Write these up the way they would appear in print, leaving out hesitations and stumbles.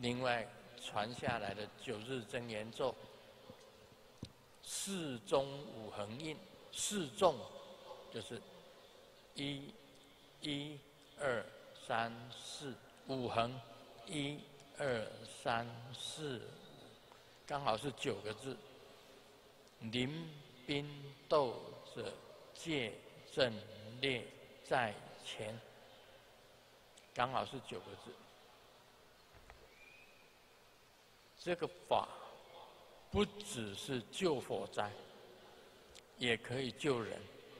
另外传下来的9日真言咒，四中五横印，四中就是1、1、2、3、4，五横1、2、3、4，刚好是9个字。临兵斗者，戒阵列在前，刚好是9个字。这个法不只是救火灾，也可以救人。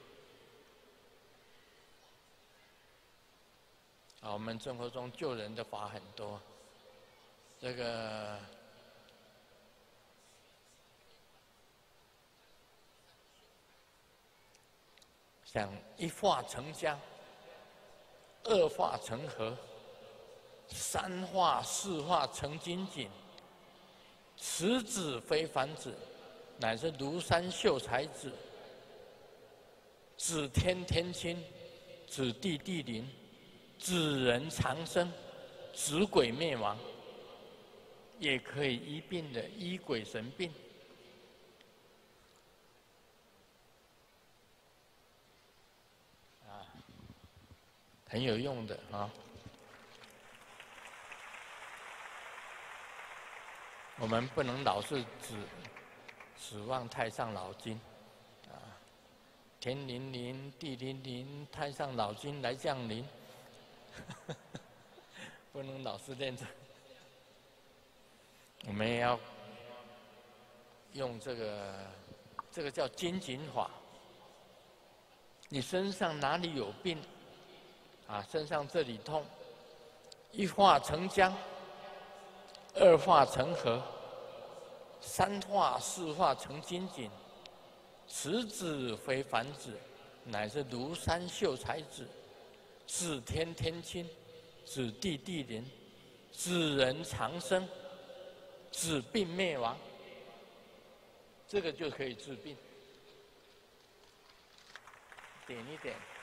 我们生活中救人的法很多，这个像1化成江，2化成河，3化4化成金井。此子非凡子，乃是庐山秀才子，指天天亲，指地地灵，指人长生，指鬼灭亡，也可以医病的，医鬼神病。很有用的啊。我们不能老是指望太上老君，天灵灵，地灵灵，太上老君来降临，不能老是念这。我们也要用这个叫金井法。你身上哪里有病？身上这里痛，1化成江，2化成河，3化4化成金井。此子非凡子，乃是庐山秀才子，指天天亲，指地地灵，指人长生，指病灭亡。这个就可以治病。点一点。